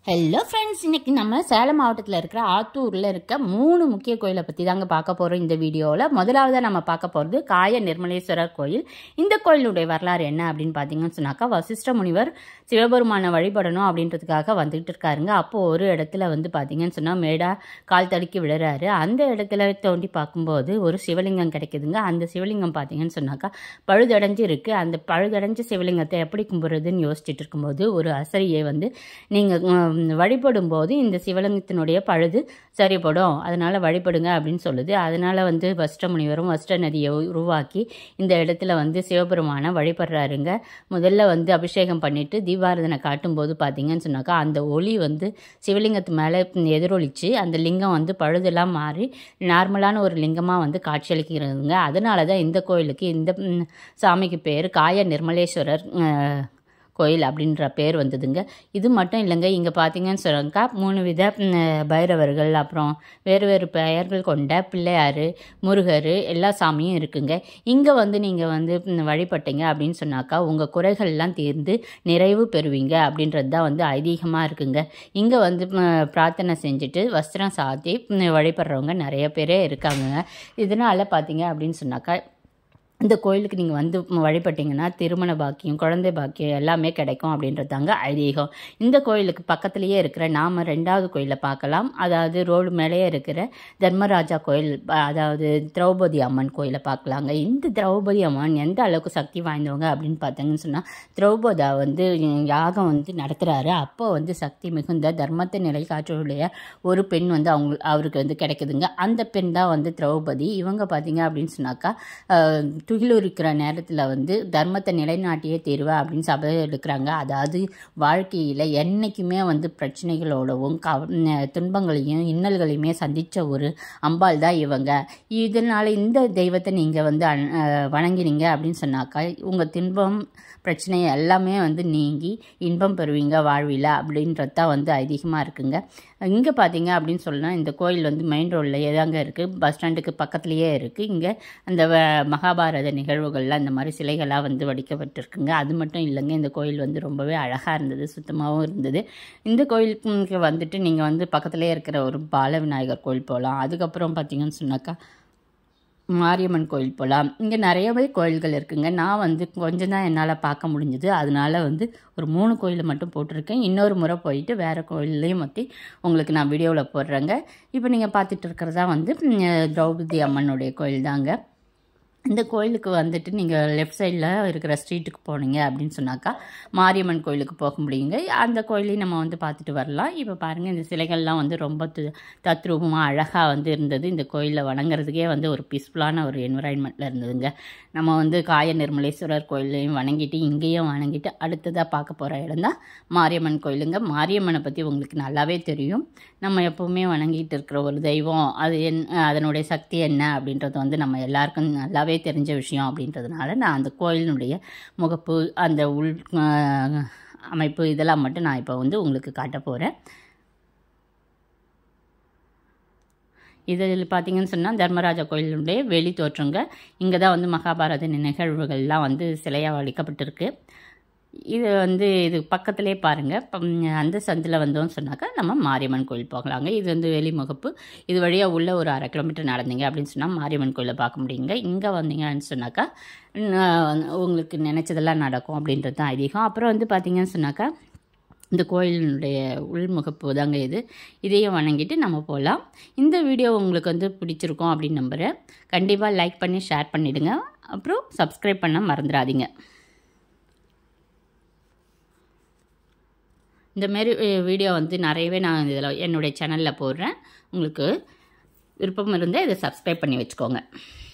Hello friends, இன்றைக்கி நம்ம சேலம் மாவட்டத்தில் இருக்கிற ஆத்தூரில் இருக்க 3 முக்கிய கோயிலை பற்றி தாங்க பார்க்க போகிறோம் இந்த வீடியோவில். முதலாவதாக நம்ம பார்க்க போகிறது காய நிர்மலேஸ்வரர் கோயில். இந்த கோயிலுடைய வரலாறு என்ன அப்படின்னு பார்த்தீங்கன்னு சொன்னாக்கா, வசிஷ்ட முனிவர் சிவபெருமானை வழிபடணும் அப்படின்றதுக்காக வந்துகிட்டு இருக்காருங்க. அப்போது ஒரு இடத்துல வந்து பார்த்தீங்கன்னு சொன்னால் மேடா கால் தடுக்கி விழுறாரு. அந்த இடத்துல தோண்டி பார்க்கும்போது ஒரு சிவலிங்கம் கிடைக்குதுங்க. அந்த சிவலிங்கம் பார்த்தீங்கன்னு சொன்னாக்கா பழுதடைஞ்சு இருக்குது. அந்த பழுதடைஞ்ச சிவலிங்கத்தை எப்படி கும்பிட்றதுன்னு யோசிச்சுட்டு இருக்கும்போது ஒரு அசரியை வந்து நீங்கள் வழிபடும் போது இந்த சிவலிங்கத்தினுடைய பழுது சரிப்படும், அதனால் வழிபடுங்க அப்படின்னு சொல்லுது. அதனால் வந்து வசிஷ்ட முனிவரும் வசிஷ்ட நதியை உருவாக்கி இந்த இடத்துல வந்து சிவபெருமானை வழிபடுறாருங்க. முதல்ல வந்து அபிஷேகம் பண்ணிவிட்டு தீபாராதனை காட்டும்போது பார்த்தீங்கன்னு சொன்னாக்கா அந்த ஒளி வந்து சிவலிங்கத்து மேலே எதிரொலிச்சு அந்த லிங்கம் வந்து பழுதெல்லாம் மாறி நார்மலான ஒரு லிங்கமாக வந்து காட்சியளிக்கிறதுங்க. அதனால தான் இந்த கோயிலுக்கு இந்த சாமிக்கு பேர் காய நிர்மலேஸ்வரர் கோயில் அப்படின்ற பேர் வந்ததுங்க. இது மட்டும் இல்லைங்க, இங்கே பார்த்தீங்கன்னு சொன்னாக்கா 3 வித பைரவர்கள், அப்புறம் வேறு வேறு பெயர்கள் கொண்ட பிள்ளையார், முருகர் எல்லா சாமியும் இருக்குங்க. இங்கே வந்து நீங்கள் வந்து வழிபட்டீங்க அப்படின்னு சொன்னாக்கா உங்கள் குறைகள்லாம் தீர்ந்து நிறைவு பெறுவீங்க அப்படின்றது தான் வந்து ஐதீகமாக இருக்குங்க. இங்கே வந்து பிரார்த்தனை செஞ்சுட்டு வஸ்திரம் சாத்தி வழிபடுறவங்க நிறைய பேரே இருக்காங்க. இதனால் பார்த்தீங்க அப்படின்னு சொன்னாக்கா இந்த கோயிலுக்கு நீங்கள் வந்து வழிபட்டிங்கன்னா திருமண பாக்கியம், குழந்தை பாக்கியம் எல்லாமே கிடைக்கும் அப்படின்றது தாங்க ஐதீகம். இந்த கோயிலுக்கு பக்கத்துலேயே இருக்கிற நாம் 2வது கோயிலை பார்க்கலாம். அதாவது ரோடு மேலேயே இருக்கிற தர்மராஜா கோயில், அதாவது திரௌபதி அம்மன் கோயிலை பார்க்கலாங்க. இந்த திரௌபதி அம்மன் எந்த அளவுக்கு சக்தி வாய்ந்தவங்க அப்படின்னு பார்த்தீங்கன்னு சொன்னால், திரௌபதா வந்து யாகம் வந்து நடத்துகிறாரு. அப்போ வந்து சக்தி மிகுந்த தர்மத்தை நிலை காற்றவுடைய ஒரு பெண் வந்து அவருக்கு வந்து கிடைக்குதுங்க. அந்த பெண் தான் வந்து திரௌபதி. இவங்க பார்த்தீங்க அப்படின்னு சொன்னாக்கா துகிலுரிக்கிற நேரத்தில் வந்து தர்மத்தை நிலைநாட்டியே தீர்வு அப்படின்னு சபை எடுக்கிறாங்க. அதாவது வாழ்க்கையில் என்றைக்குமே வந்து பிரச்சனைகளோடவும் துன்பங்களையும் இன்னல்களையுமே சந்தித்த ஒரு அம்பாள் தான் இவங்க. இதனால் இந்த தெய்வத்தை நீங்கள் வந்து வணங்கினீங்க அப்படின்னு சொன்னாக்கா உங்கள் துன்பம் பிரச்சனை எல்லாமே வந்து நீங்கி இன்பம் பெறுவீங்க வாழ்வில் அப்படின்றது தான் வந்து ஐதீகமாக இருக்குங்க. இங்கே பார்த்தீங்க அப்படின்னு சொன்னால் இந்த கோயில் வந்து மெயின் ரோடில் ஏதாங்க இருக்குது, பஸ் ஸ்டாண்டுக்கு பக்கத்துலேயே இருக்குது. இங்கே அந்த மகாபாரத நிகழ்வுகள்லாம் இந்த மாதிரி சிலைகளாக வந்து வடிக்கப்பட்டிருக்குங்க. அது மட்டும் இல்லைங்க, இந்த கோயில் வந்து ரொம்பவே அழகாக இருந்தது, சுத்தமாகவும் இருந்தது. இந்த கோயிலுக்கு வந்துட்டு நீங்கள் வந்து பக்கத்துலேயே இருக்கிற ஒரு பால விநாயகர் கோயில் போகலாம். அதுக்கப்புறம் பார்த்தீங்கன்னு சொன்னாக்கா மாரியம்மன் கோயில் போகலாம். இங்கே நிறையவே கோயில்கள் இருக்குங்க. நான் வந்து கொஞ்சம் தான் என்னால் பார்க்க முடிஞ்சுது. அதனால வந்து ஒரு 3 கோயிலை மட்டும் போட்டிருக்கேன். இன்னொரு முறை போயிட்டு வேறு கோயில்லையும் பற்றி உங்களுக்கு நான் வீடியோவில் போடுறேங்க. இப்போ நீங்கள் பார்த்துட்டு இருக்கிறதா வந்து திரௌபதி அம்மனுடைய கோயில் தாங்க. இந்த கோயிலுக்கு வந்துட்டு நீங்கள் லெஃப்ட் சைடில் இருக்கிற ஸ்ட்ரீட்டுக்கு போனீங்க அப்படின்னு சொன்னாக்கா மாரியம்மன் கோயிலுக்கு போக முடியுங்க. அந்த கோயிலையும் நம்ம வந்து பார்த்துட்டு வரலாம். இப்போ பாருங்கள், இந்த சிலைகள்லாம் வந்து ரொம்ப தத்ரூபமாக அழகாக வந்து இருந்தது. இந்த கோயிலில் வணங்குறதுக்கே வந்து ஒரு பீஸ்ஃபுல்லான ஒரு என்விரான்மெண்ட்டில் இருந்ததுங்க. நம்ம வந்து காய நிர்மலேஸ்வரர் கோயிலையும் வணங்கிட்டு இங்கேயும் வணங்கிட்டு அடுத்ததாக பார்க்க போகிற இடம் தான் மாரியம்மன் கோயிலுங்க. மாரியம்மனை பற்றி உங்களுக்கு நல்லாவே தெரியும். நம்ம எப்போவுமே வணங்கிட்டு இருக்கிற ஒரு தெய்வம், அது அதனுடைய சக்தி என்ன அப்படின்றது வந்து நம்ம எல்லாருக்கும் நல்லாவே தெரிஞ்ச விஷயம். அப்படின்றதுனால நான் அந்த கோயிலினுடைய முகப்பு, அந்த உள் அமைப்பு இதெல்லாம் மட்டும் நான் இப்போ வந்து உங்களுக்கு காட்ட போகிறேன். இதில் பார்த்தீங்கன்னு சொன்னால் தர்மராஜா கோயிலுடைய வெளி தோற்றங்க. இங்கே தான் வந்து மகாபாரத நிகழ்வுகள்லாம் வந்து சிலையாக வடிக்கப்பட்டிருக்கு. இது வந்து இது பக்கத்துலேயே பாருங்கள், அந்த சந்தில் வந்தோம்னு சொன்னாக்கா நம்ம மாரியம்மன் கோயில் போகலாங்க. இது வந்து வெளிமுகப்பு. இது வழியாக உள்ள ஒரு 1/2 கிலோமீட்டர் நடந்தீங்க அப்படின்னு சொன்னால் மாரியம்மன் கோயிலை பார்க்க முடியுங்க. இங்கே வந்தீங்கன்னு சொன்னாக்கா உங்களுக்கு நினச்சதெல்லாம் நடக்கும் அப்படின்றது தான் ஐதீகம். அப்புறம் வந்து பார்த்தீங்கன்னு சொன்னாக்கா இந்த கோயிலினுடைய உள்முகப்பு தாங்க இது. இதையும் வணங்கிட்டு நம்ம போகலாம். இந்த வீடியோ உங்களுக்கு வந்து பிடிச்சிருக்கோம் அப்படின்னு நம்புகிறேன். கண்டிப்பாக லைக் பண்ணி ஷேர் பண்ணிவிடுங்க. அப்புறம் சப்ஸ்கிரைப் பண்ண மறந்துடாதீங்க. இந்தமாரி வீடியோ வந்து நிறையவே நான் இதில் என்னுடைய சேனலில் போடுறேன். உங்களுக்கு விருப்பம் இருந்தால் இதை சப்ஸ்கிரைப் பண்ணி வச்சுக்கோங்க.